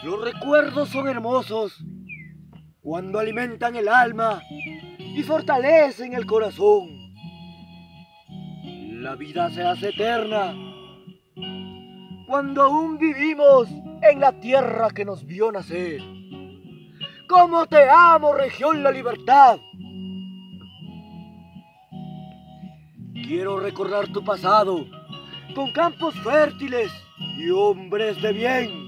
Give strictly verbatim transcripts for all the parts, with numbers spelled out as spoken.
Los recuerdos son hermosos cuando alimentan el alma y fortalecen el corazón. La vida se hace eterna cuando aún vivimos en la tierra que nos vio nacer. ¡Cómo te amo, región La Libertad! Quiero recordar tu pasado con campos fértiles y hombres de bien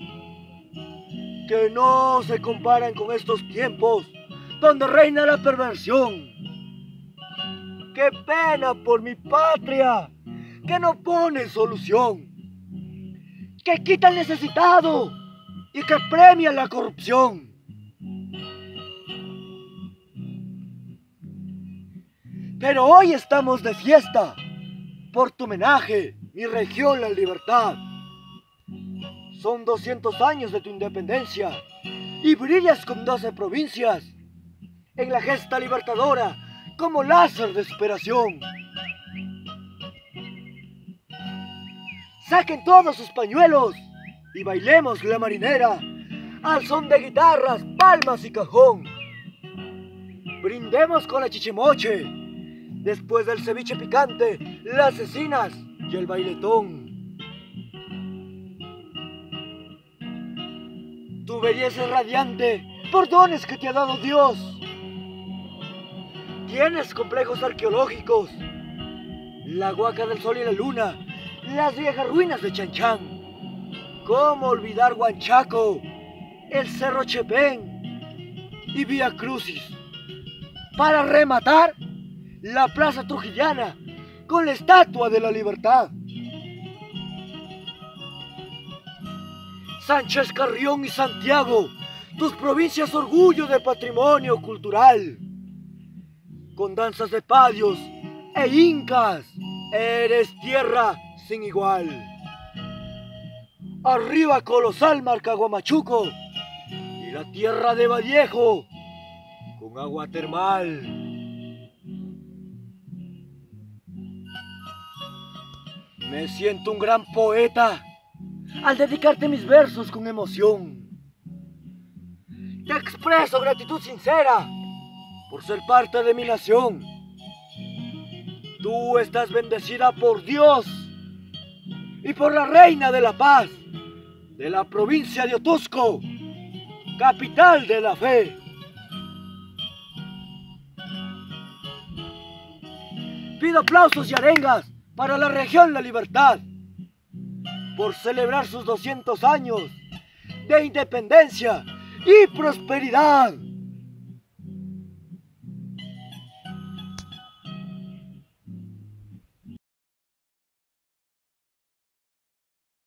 que no se comparan con estos tiempos donde reina la perversión. ¡Qué pena por mi patria que no pone solución! Que quita al necesitado y que premia la corrupción. Pero hoy estamos de fiesta por tu homenaje, mi región La Libertad. Son doscientos años de tu independencia y brillas con doce provincias en la gesta libertadora como láser de superación. Saquen todos sus pañuelos y bailemos la marinera al son de guitarras, palmas y cajón. Brindemos con la chichimoche, después del ceviche picante, las cecinas y el bailetón. Tu belleza es radiante por dones que te ha dado Dios. Tienes complejos arqueológicos, la Huaca del Sol y la Luna, las viejas ruinas de Chan Chan. ¿Cómo olvidar Huanchaco, el Cerro Chepén y Vía Crucis? Para rematar, la Plaza Trujillana con la Estatua de la Libertad. Sánchez Carrión y Santiago, tus provincias orgullo de patrimonio cultural. Con danzas de padios e incas, eres tierra sin igual. Arriba Colosal, Marcaguamachuco y la tierra de Vallejo con agua termal. Me siento un gran poeta al dedicarte mis versos con emoción. Te expreso gratitud sincera por ser parte de mi nación. Tú estás bendecida por Dios y por la reina de la paz de la provincia de Otuzco, capital de la fe. Pido aplausos y arengas para la región La Libertad por celebrar sus doscientos años de independencia y prosperidad.